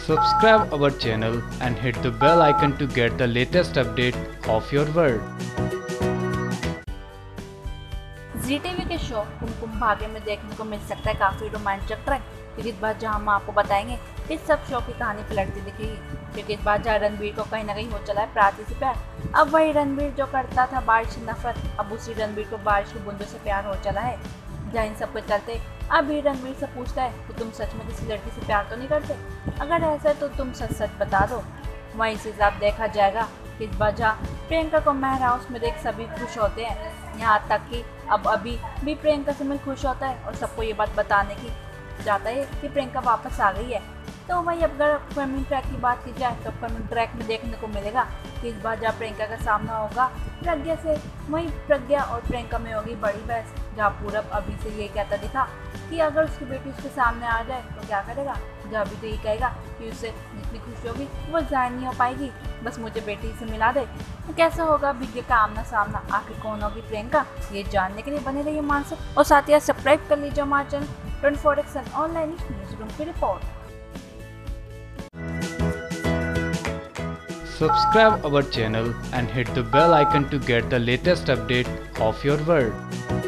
Subscribe our channel and hit the bell icon to get the latest update of your world. Zee TV के show Kumkum Bhagya में देखने को मिल सकता है काफ़ी रोमांचक ट्रैक, क्योंकि इस बार जहां हम आपको बताएंगे कि सब शो की कहानी पलटती दिखेगी। क्योंकि इस बार जहाँ रणबीर को कहीं ना कहीं हो चला है प्राची से प्यार। अब वही रणबीर जो करता था बारिश से नफरत, अब उसी रणबीर को बारिश की बूंदों से प्यार हो चला है। जहाँ इन सब के चलते अब ये रणबीर से पूछता है कि तुम सच में किसी लड़की से प्यार तो नहीं करते? अगर ऐसा है तो तुम सच सच बता दो। वहीं से हिसाब देखा जाएगा कि इस बार जहाँ प्रियंका को महर हाउस में देख सभी खुश होते हैं, यहाँ तक कि अब अभी भी प्रियंका से मिल खुश होता है और सबको ये बात बताने की चाहता है कि प्रियंका वापस आ गई है। तो वही अब अगर अपकमिंग ट्रैक की बात की जाए तो अपकमिंग ट्रैक में देखने को मिलेगा कि इस बार जहाँ प्रियंका का सामना होगा प्रज्ञा से, वहीं प्रज्ञा और प्रियंका में होगी बड़ी बहस। जहाँ पूरब अभी से ये कहता दिखा कि अगर उसकी बेटी उसके सामने आ जाए तो क्या करेगा। जहाँ अभी तो ये कहेगा कि उससे जितनी खुशी होगी वो जाहिर नहीं हो पाएगी, बस मुझे बेटी से मिला दे। तो कैसा होगा विज्ञ का आमना सामना, आखिर कौन होगी प्रियंका, ये जानने के लिए बने रहिए मानसिक। और साथ ही सब्सक्राइब कर लीजिए हमारे channel 24x online news room की report. Subscribe our channel and hit the bell icon to get the latest update of your world.